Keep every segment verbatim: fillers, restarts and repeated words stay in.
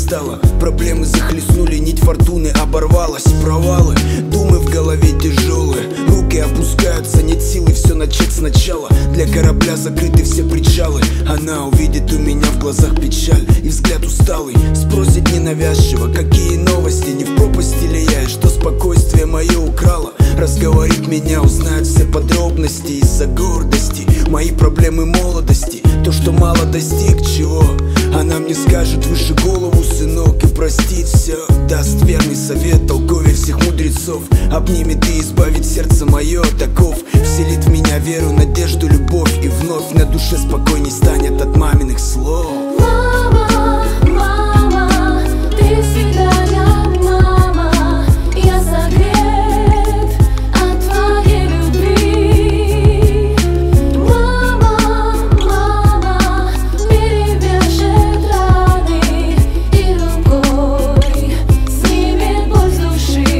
стало. Проблемы захлестнули, нить фортуны оборвалась. Провалы, думы в голове тяжелые, руки опускаются, нет силы все начать сначала. Для корабля закрыты все причалы. Она увидит у меня в глазах печаль и взгляд усталый. Спросит ненавязчиво, какие новости, не в пропасти ли я, и что спокойствие мое украло. Разговорит меня, узнает все подробности из-за гордости. Мои проблемы молодости, то, что мало достиг чего. Она мне скажет выше голову, сынок, и простит все. Даст верный совет, толковее всех мудрецов. Обнимет и избавит сердце мое от оков. Вселит в меня веру, надежду, любовь. И вновь на душе спокойней станет от маминых слов. Мама, мама, ты всегда я, мама. Я согрет от твоей любви. Мама, мама, перевяжет раны и рукой снимет боль с души.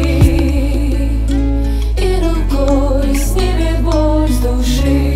И рукой снимет боль с души.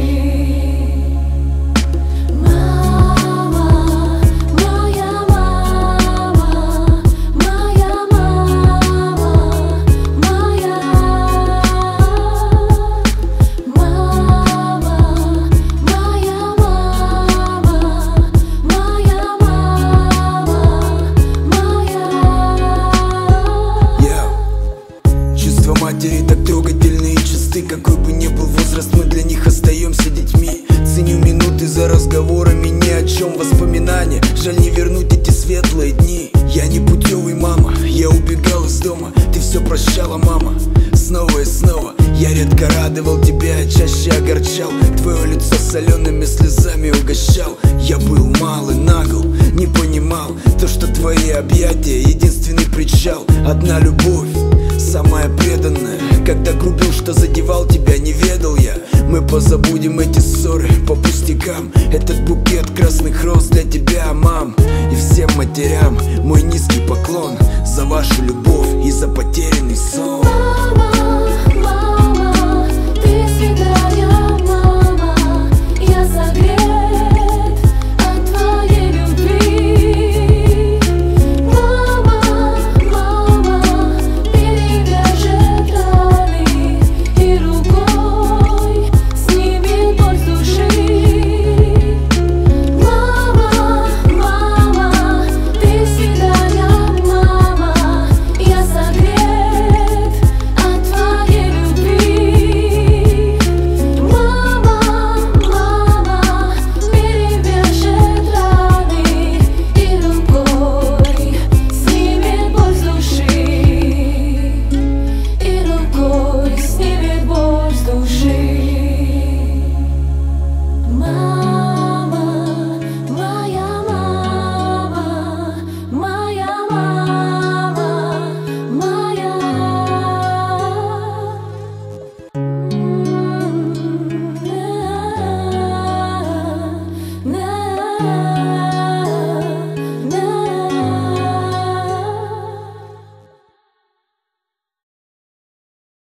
Матери так трогательны и чисты. Какой бы ни был возраст, мы для них остаемся детьми. Ценю минуты за разговорами, ни о чем воспоминания. Жаль не вернуть эти светлые дни. Я не путевый, мама, я убегал из дома. Ты все прощала, мама, снова и снова. Я редко радовал тебя, а чаще огорчал. Твое лицо солеными слезами угощал. Я был мал и нагл, не понимал то, что твои объятия единственный причал. Одна любовь, самая преданная. Когда грубил, что задевал тебя, не ведал я. Мы позабудем эти ссоры по пустякам. Этот букет красных роз для тебя, мам. И всем матерям мой низкий поклон за вашу любовь и за потерянный сон.